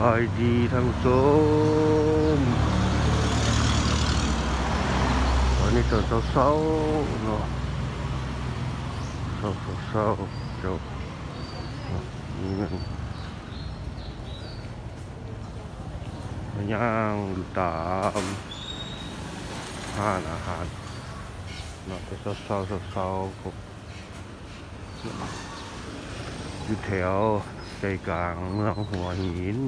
ายดีท่านผู้ชมตอนนี้ตอนเช้าๆเนาะเช้าเจ้านี่มันมันย่างอยู่ตามห้านอาหารเนาะแต่เช้าผมอยู่แถวใจกลางเมืองหัวหิน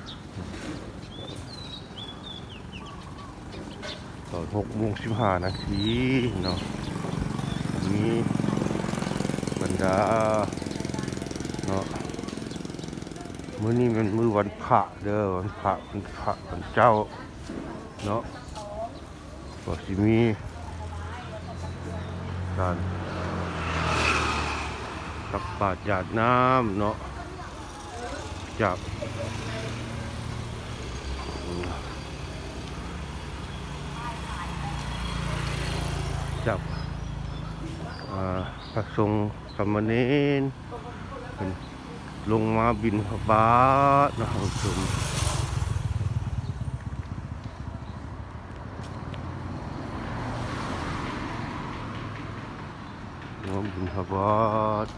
ตอน6:15 นาทีเนาะมีบรรดาเนาะมื้อนี้มันมื้อวันพระเด้อวันพระวันเจ้าเนาะก็สิมีการตักบาตรหยาดน้ำเนาะจากพระสงฆ์สามเณรเป็นลงมาบิณฑบาตนะครับชมลงมาบิณฑบาต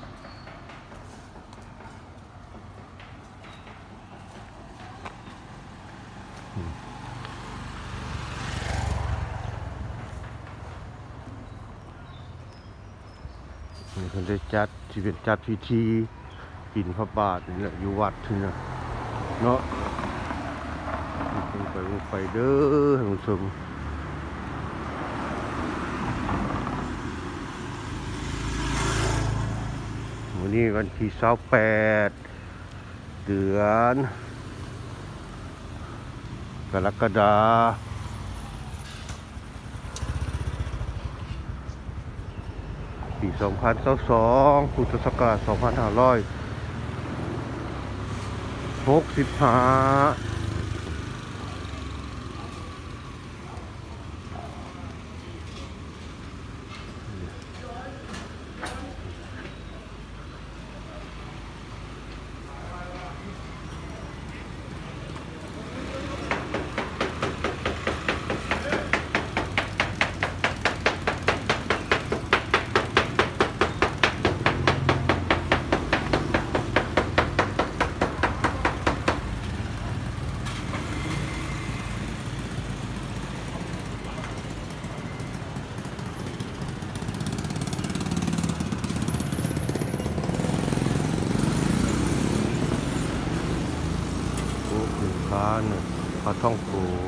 นี่เขาได้จัดที่เป็นจัดพิธีบิณฑบาตนี่แหละอยู่วัดที่นี่เนาะลงไปเด้อท่านผู้ชมวันนี้วันที่28 เดือนกรกฎาคมปี2022พุทธศักราช2565ปลาท่องโก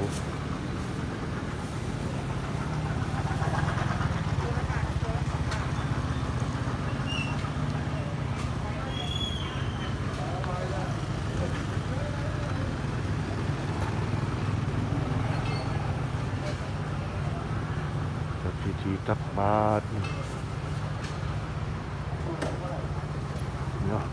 กับพิธีตักบาตรเนาะ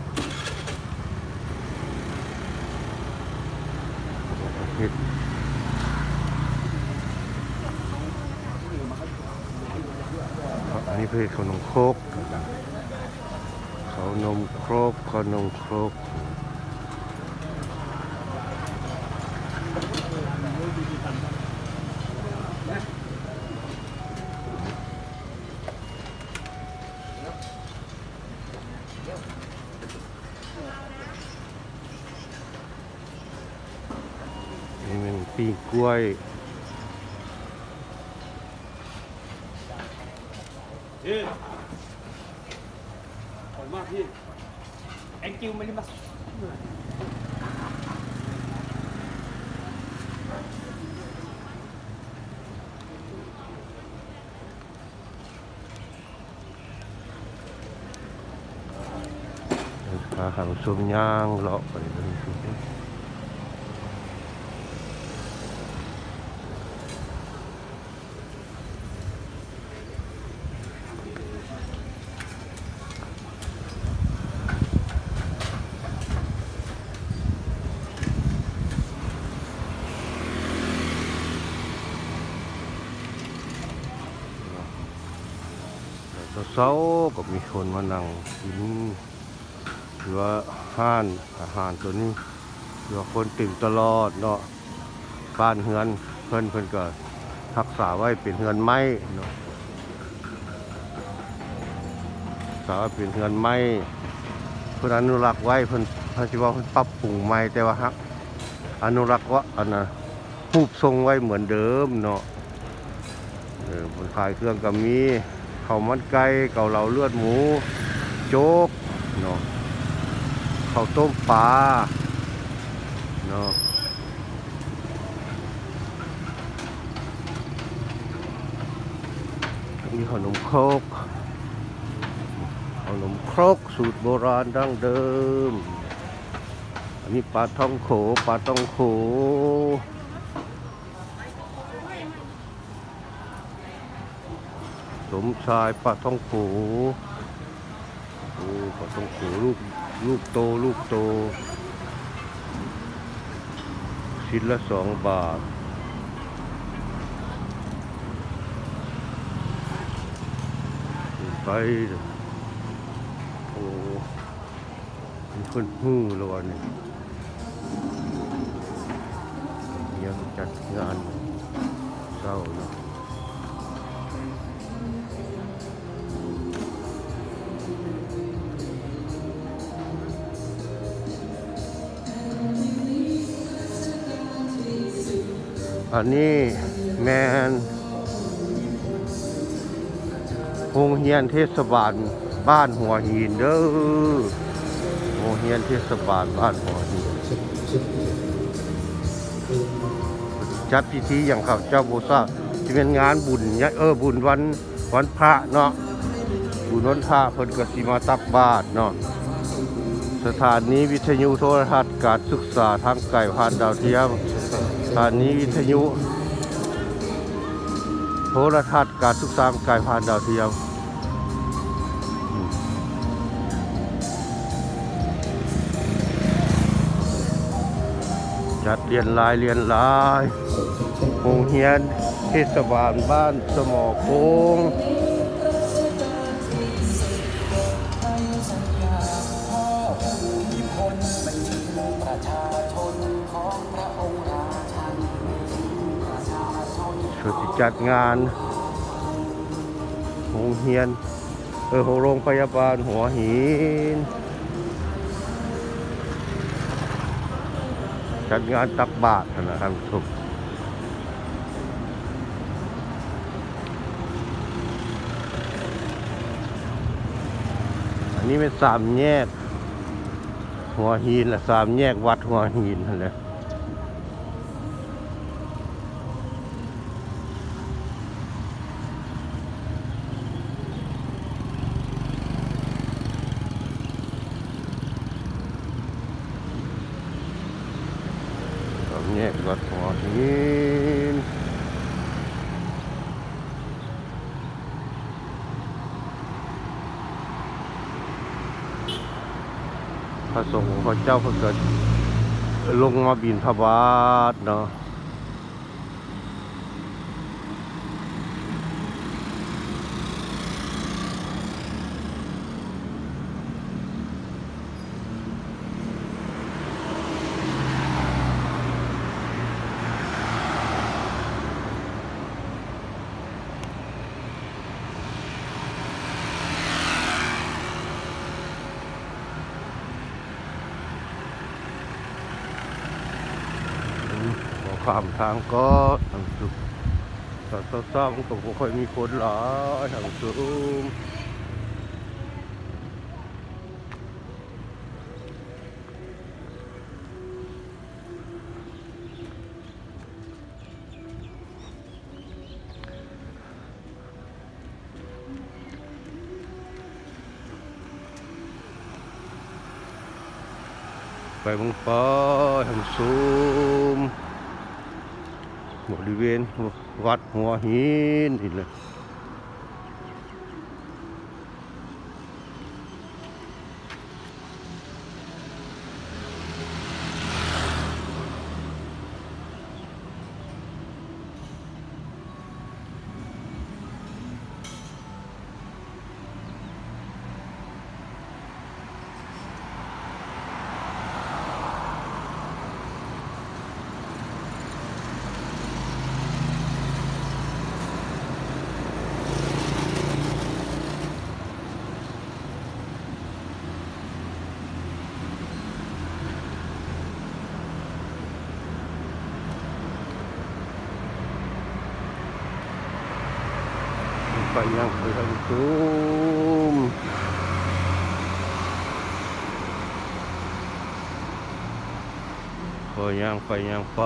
อันนี้คือขนมครกขนมครกนี่มันปีกล้วยพี่ขอบคุณมากพี่แองกิ้วไม่ได้มาหางส้มย่างเลาะไปเลยเช้าก็มีคนมานั่งกินหรือว่าห้านอาหารตัวนี้เพื่อคนตื่นตลอดเนาะบ้านเฮือนเพิ่นก็รักษาไว้เป็นเฮือนไม้เนาะรักษาไว้เป็นเฮือนไม้เพิ่นอนุรักษ์ไว้เพิ่นสิว่าเพิ่นปรับปรุงใหม่แต่ว่าฮักอนุรักษ์ว่าอันน่ะรูปทรงไว้เหมือนเดิมเนาะเพิ่นขายเครื่องก็มีข้าวมันไก่เกาเหลาเลือดหมูโจ๊กเนาะข้าวต้มปลาเนาะมีขนมครกสูตรโบราณดั้งเดิมอันนี้ปลาท่องโขสมชายปลาท่องโขปลาท่องโขลูกโตชิ้นละ2 บาทไปโอ้มีคนฮื้อแล้ววันนี้ยังจัดงานเศร้าเนาะอันนี้แมนโรงเรียนเทศบาลบ้านหัวหินเด้อโรงเรียนเทศบาลบ้านหัวหินจัดพิธีอย่างเขาเจ้าโบซาจะเป็นงานบุญเนี่ยบุญวันพระเนาะบุญวันพระเพิ่นก็สิมาตักบาตรเนาะสถานีวิทยุโทรทัศน์การศึกษาทางไกลผ่านดาวเทียมสถานีวิทยุโทรทัศน์การศึกษาไกลผ่านดาวเทียมจัดเรียนรายโรงเรียนเทศบาลบ้านสมอโค้งจัดงานโรงเรียนโรงพยาบาลหัวหินจัดงานตักบาตรนะครับทุกอันนี้เป็น3 แยกหัวหินละ3 แยกวัดหัวหินนั่นแหละแยกวัดหัวหินพระสงฆ์พระเจ้าพระเกิดลงมาบิณฑบาตเนาะข้ามทางก็ทางสุดแต่เศร้าๆมันก็ไม่ค่อยมีคนหลายทางสูงไปมึงป้าทางสูงบริเวณวัดหัวหินนี่เลยไปยังไปทางซูมไปยังไปยังไป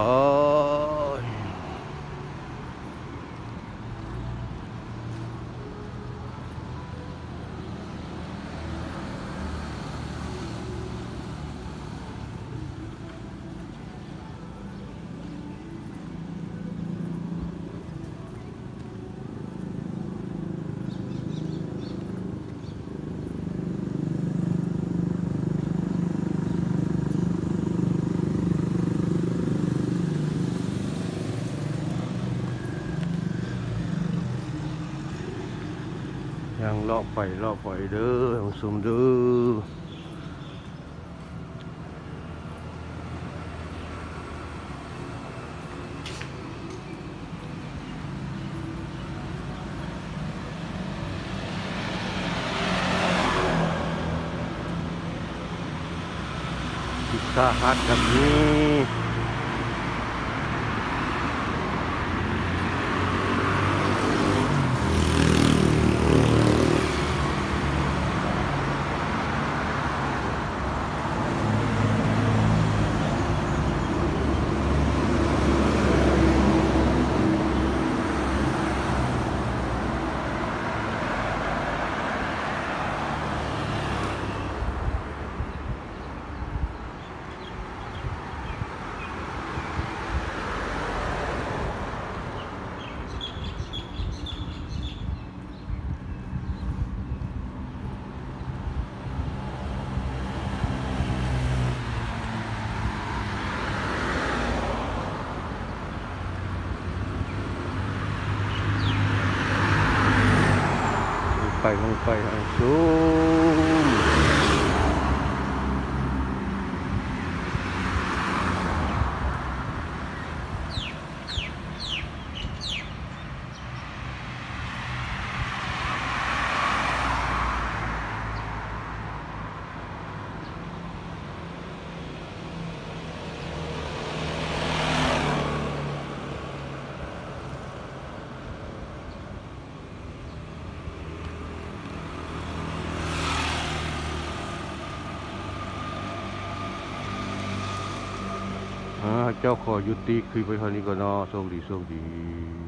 ยังเลาะไปเด้อทางซูมเด้อพิซซ่าฮัทแบบนี้ไปทางซูมเจ้าขอยุติคลิปไว้เท่านี้ก่อนเนาะโชคดี